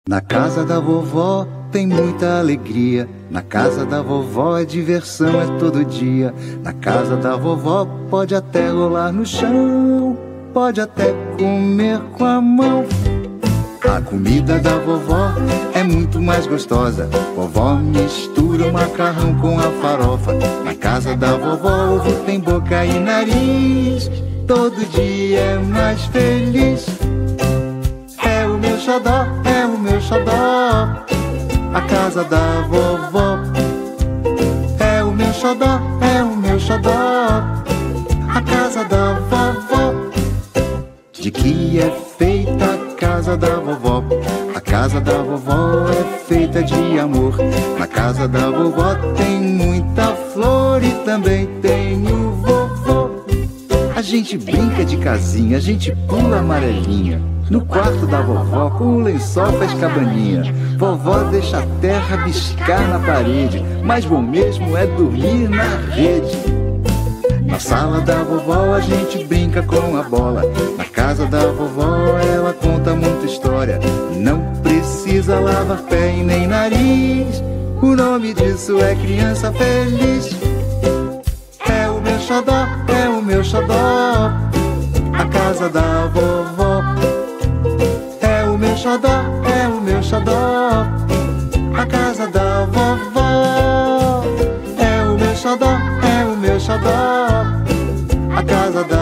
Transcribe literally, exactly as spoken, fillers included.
Na casa da vovó tem muita alegria. Na casa da vovó é diversão, é todo dia. Na casa da vovó pode até rolar no chão, pode até comer com a mão. A comida da vovó é muito mais gostosa. Vovó mistura o macarrão com a farofa. Na casa da vovó ovo tem boca e nariz, todo dia é mais feliz. É o meu xodó, é o meu xodó, a casa da vovó. É o meu xodó, é o meu xodó, a casa da vovó. De que é feita a casa da vovó? A casa da vovó é feita de amor. Na casa da vovó tem muita flor e também tem o vovô. A gente brinca de casinha, a gente pula amarelinha. No quarto da vovó com o lençol faz cabaninha. Vovó deixa a terra biscar na parede, mas bom mesmo é dormir na rede. Na sala da vovó a gente brinca com a bola. Na casa da vovó ela conta muita história. Não precisa lavar pé e nem nariz, o nome disso é criança feliz. É o meu xodó, é o meu xodó, a casa da vovó. É o meu xodó, é o meu xodó, a casa da vovó. É o meu xodó, é o meu xodó, a casa da